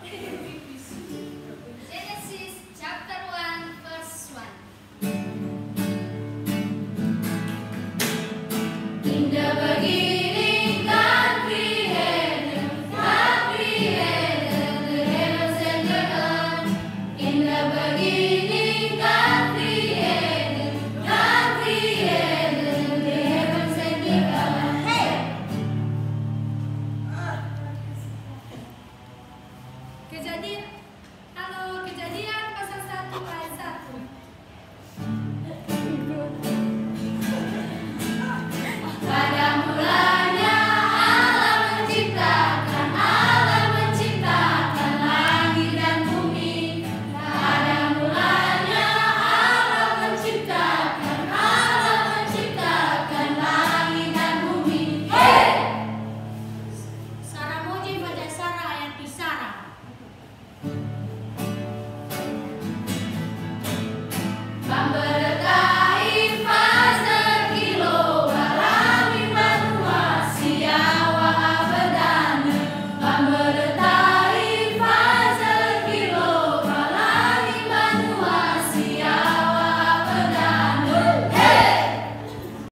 Genesis chapter 1 verse 1. In the beginning God created the heavens and the earth. In the beginning God created the heavens and the earth. Kejadian pasal 1 ayat 1.